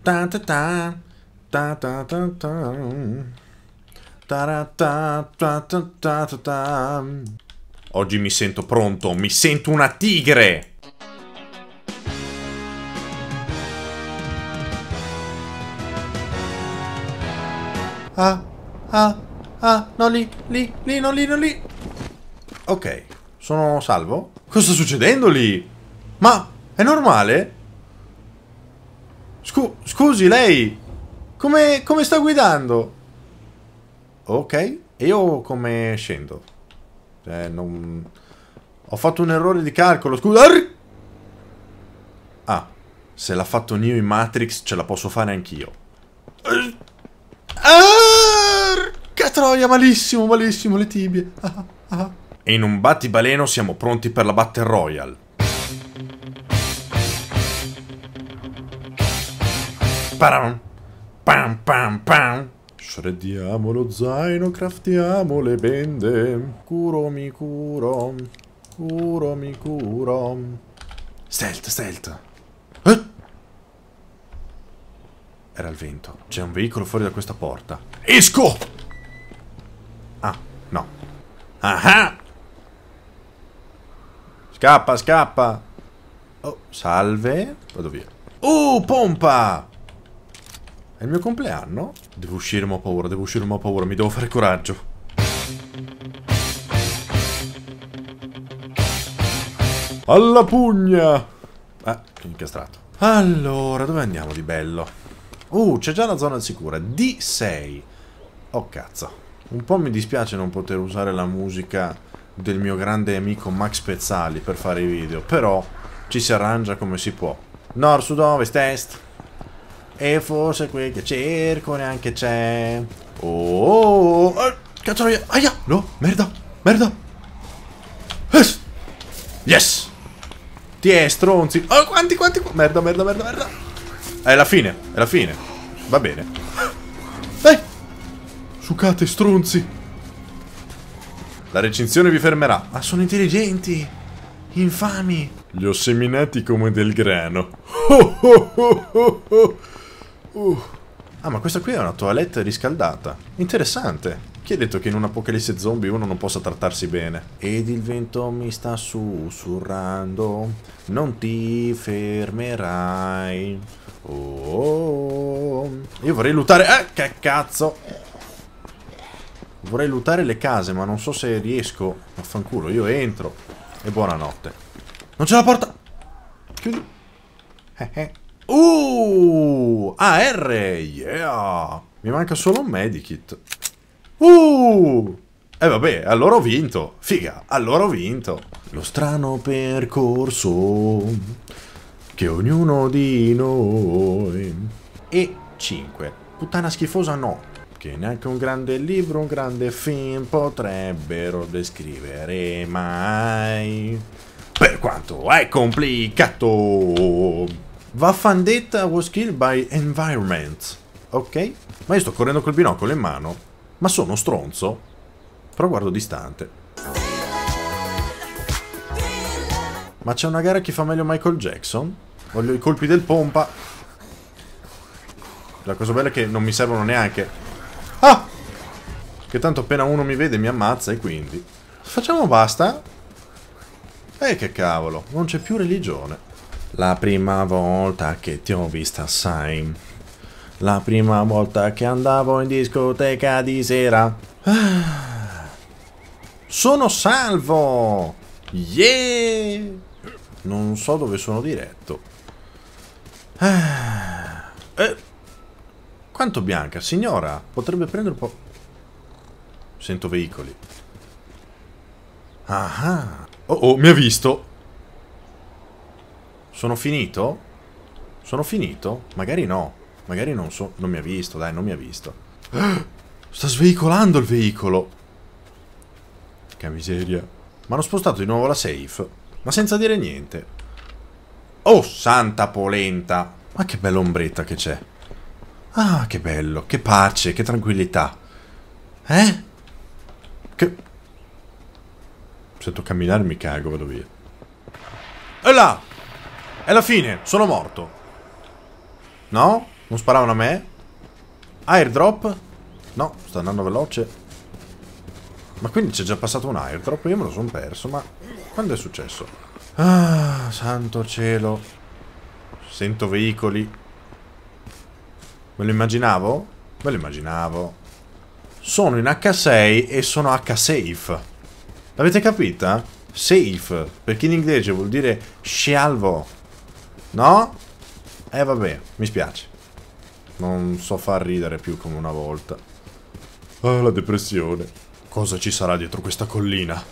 Ta ta ta. Ta ta ta ta. Ta ta ta ta ta ta ta. Oggi mi sento pronto, mi sento una tigre! No, lì, non lì. Ok, sono salvo? Cosa sta succedendo lì? Ma è normale? Scusi, lei? Come sta guidando? Ok, e io come scendo? Non... Ho fatto un errore di calcolo, scusa. Ah, se l'ha fatto Neo in Matrix, ce la posso fare anch'io. Che troia, malissimo, malissimo, le tibie. E in un battibaleno siamo pronti per la Battle Royale. Param, pam pam pam. Shreddiamo lo zaino, craftiamo le bende. Curo mi curo. Curo mi curo. Stealth, stealth. Era il vento. C'è un veicolo fuori da questa porta. Esco! Ah, no. Ah! Scappa, scappa. Oh, salve. Vado via. Pompa! È il mio compleanno? Devo uscire, ma ho paura, devo uscire, ma ho paura. Mi devo fare coraggio. Alla pugna! Incastrato. Allora, dove andiamo di bello? C'è già la zona sicura. D6. Oh, cazzo. Un po' mi dispiace non poter usare la musica del mio grande amico Max Pezzali per fare i video, però ci si arrangia come si può. Nord, sud, ovest, est. E forse quel che cerco neanche c'è. Cazzo, aia, no, merda, merda. Yes. Ti è stronzi. Oh, quanti. Merda, merda, merda, merda. È la fine, è la fine. Va bene. Dai. Sucate, stronzi. La recinzione vi fermerà. Ma sono intelligenti. Infami. Li ho seminati come del grano. Ah, ma questa qui è una toilette riscaldata. Interessante. Chi ha detto che in un'apocalisse zombie uno non possa trattarsi bene? Ed il vento mi sta sussurrando. Non ti fermerai. Io vorrei lootare. Che cazzo. Vorrei lootare le case, ma non so se riesco. Vaffanculo, io entro. E buonanotte. Non c'è la porta. Chiudi. AR. Yeah. Mi manca solo un medikit. Vabbè, allora ho vinto. Figa, allora ho vinto. Lo strano percorso che ognuno di noi. E 5. Puttana schifosa no. Che neanche un grande libro, un grande film potrebbero descrivere mai. Per quanto è complicato. Vaffandetta was killed by environment. Ok? Ma io sto correndo col binocolo in mano. Ma sono stronzo? Però guardo distante. Ma c'è una gara chi fa meglio Michael Jackson? Voglio i colpi del pompa. La cosa bella è che non mi servono neanche. Che tanto appena uno mi vede mi ammazza e quindi. Facciamo basta? Che cavolo, non c'è più religione. La prima volta che ti ho vista, sai. La prima volta che andavo in discoteca di sera. Sono salvo! Yeah! Non so dove sono diretto. Quanto bianca, signora? Potrebbe prendere un po'. Sento veicoli. Ah! Oh, mi ha visto! Sono finito? Sono finito? Magari no. Magari non mi ha visto, dai, non mi ha visto. Sta sveicolando il veicolo. Che miseria. Ma hanno spostato di nuovo la safe. Ma senza dire niente. Oh, santa polenta. Ma che bella ombretta che c'è. Ah, che bello, che pace, che tranquillità. Che... Sento camminare e mi cago, vado via. E là! È la fine, sono morto. No? Non sparavano a me? Airdrop? No, sta andando veloce. Ma quindi c'è già passato un airdrop? Io me lo sono perso, ma quando è successo? Ah, santo cielo. Sento veicoli. Me lo immaginavo? Me lo immaginavo. Sono in H6 e sono H-safe. L'avete capita? Safe, perché in inglese vuol dire scialvo. No? Vabbè, mi spiace. Non so far ridere più come una volta. Ah, la depressione. Cosa ci sarà dietro questa collina?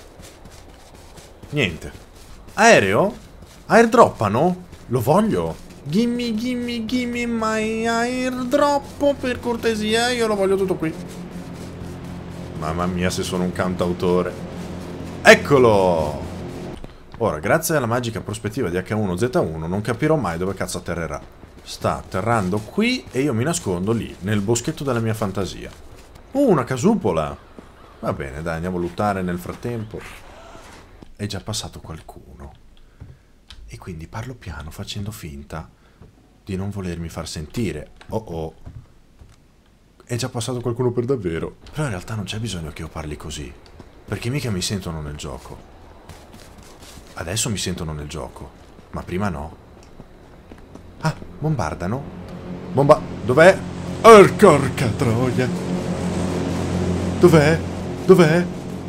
Niente. Aereo? Airdroppano? Lo voglio. Gimme, gimme, gimme my airdrop, per cortesia, io lo voglio tutto qui. Mamma mia, se sono un cantautore. Eccolo! Ora, grazie alla magica prospettiva di H1Z1, non capirò mai dove cazzo atterrerà. Sta atterrando qui e io mi nascondo lì, nel boschetto della mia fantasia. Una casupola! Va bene, dai, andiamo a lottare nel frattempo. È già passato qualcuno. E quindi parlo piano, facendo finta di non volermi far sentire. Oh oh. È già passato qualcuno per davvero. Però in realtà non c'è bisogno che io parli così. Perché mica mi sentono nel gioco. Adesso mi sentono nel gioco. Ma prima no. Ah, bombardano. Dov'è? Porca troia. Dov'è? Dov'è?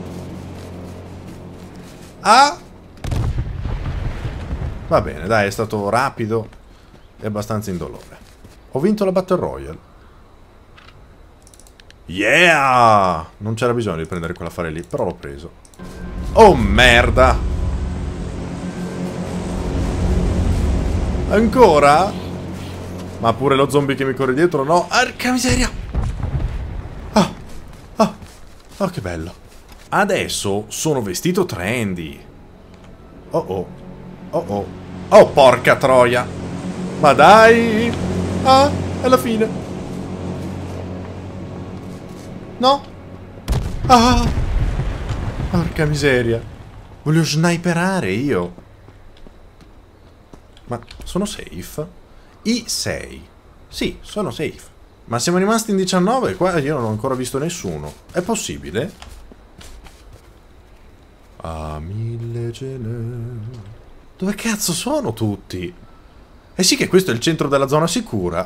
Ah! Va bene, dai, è stato rapido e abbastanza indolore. Ho vinto la Battle Royale. Yeah! Non c'era bisogno di prendere quell'affare lì, però l'ho preso. Oh, merda! Ancora? Ma pure lo zombie che mi corre dietro, no? Arca miseria! Ah! Ah! Oh, che bello! Adesso sono vestito trendy. Oh oh. Oh oh. Oh, porca troia! Ma dai! Ah, è la fine! No? Ah! Porca miseria! Voglio sniperare io! Ma sono safe? I6. Sì, sono safe. Ma siamo rimasti in 19 qua io non ho ancora visto nessuno. È possibile? A mille gene. Dove cazzo sono tutti? Eh sì che questo è il centro della zona sicura.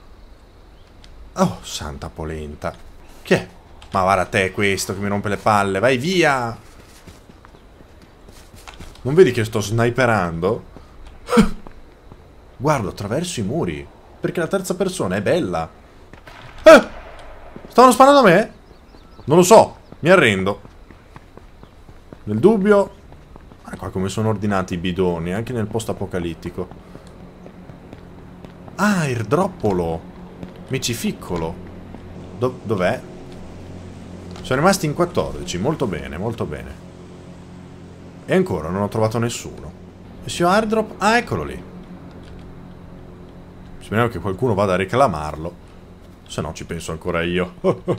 Oh, santa polenta. Chi è? Ma guarda te questo che mi rompe le palle. Vai via! Non vedi che sto sniperando? Guardo attraverso i muri. Perché la terza persona è bella. Stavano sparando a me? Non lo so. Mi arrendo. Nel dubbio. Guarda qua come sono ordinati i bidoni. Anche nel post apocalittico. Ah, airdroppolo. Micificcolo. Dov'è? Sono rimasti in 14. Molto bene, molto bene. E ancora non ho trovato nessuno. E se ho airdrop. Ah, eccolo lì. Speriamo che qualcuno vada a reclamarlo. Se no ci penso ancora io.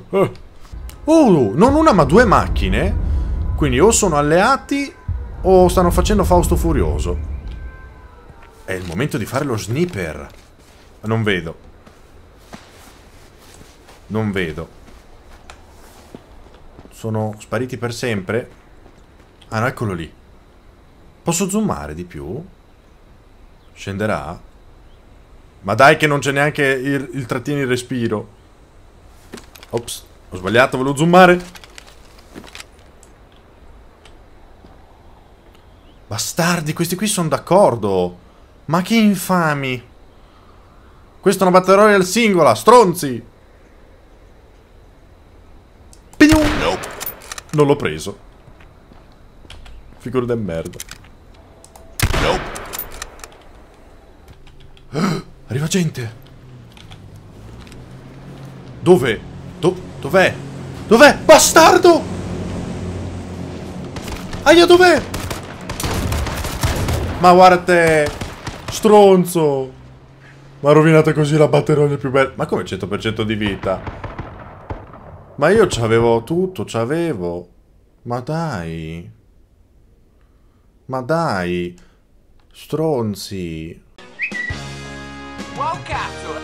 Non una ma due macchine. Quindi o sono alleati o stanno facendo Fausto Furioso. È il momento di fare lo sniper. Non vedo. Non vedo. Sono spariti per sempre? Ah no, eccolo lì. Posso zoomare di più? Scenderà? Ma dai che non c'è neanche il trattieni respiro. Ops, ho sbagliato, volevo zoomare. Bastardi, questi qui sono d'accordo. Ma che infami. Questa è una Battle Royale singola, stronzi. Nope. Non l'ho preso. Figura de merda. Nope. Arriva gente. Dove? Dov'è? Dov'è? Bastardo! Aia, dov'è? Ma guarda te. Stronzo. Ma rovinata così la batteria più bella. Ma come 100% di vita? Ma io c'avevo tutto, c'avevo. Ma dai. Ma dai. Stronzi. Wow, cazzo!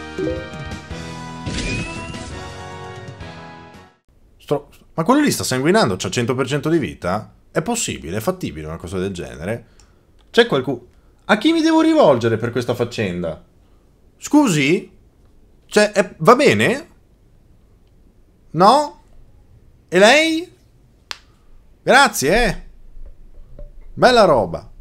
Ma quello lì sta sanguinando, c'ha 100% di vita? È possibile? È fattibile una cosa del genere? C'è qualcuno... A chi mi devo rivolgere per questa faccenda? Scusi? Cioè, va bene? No? E lei? Grazie, eh? Bella roba.